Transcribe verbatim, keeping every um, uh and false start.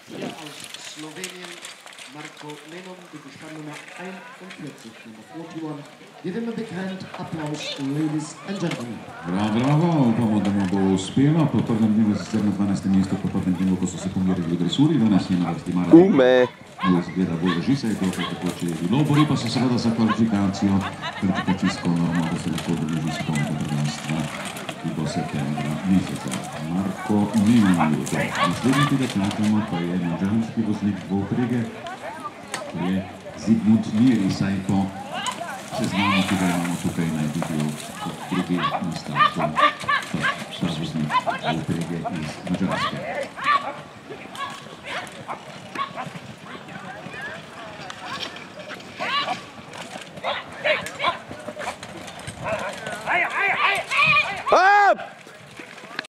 Hier aus Slowenien, Marko Nenom, die Startnummer einundvierzig, Nummer forty-one. Give him a big hand, applause, ladies and gentlemen. Bravo, bravo, upamo, da mu bo uspelo. Po prvem dnevu sicer na dvanajstem mestu, po prvem dnevu, ko so se pomerili v dresuri, danes je na vrsti Mara. Ume! Bilo izgleda bolj leži se, je to tako, če je bilo. Bori pa se seveda za kvalifikacijo, kvalifikacijsko normo, da se lahko odloži spolnega prvenstva, ki bo septembra meseca. Marko Nenom. Naslednji, ki ga čakamo, pa je mađarski voznik dvoprege, to je Zigmund Miri, saj po seznamu, ki ga imamo tukaj na videu, kot drugi na startu, ta voznik dvoprege iz Mađarske.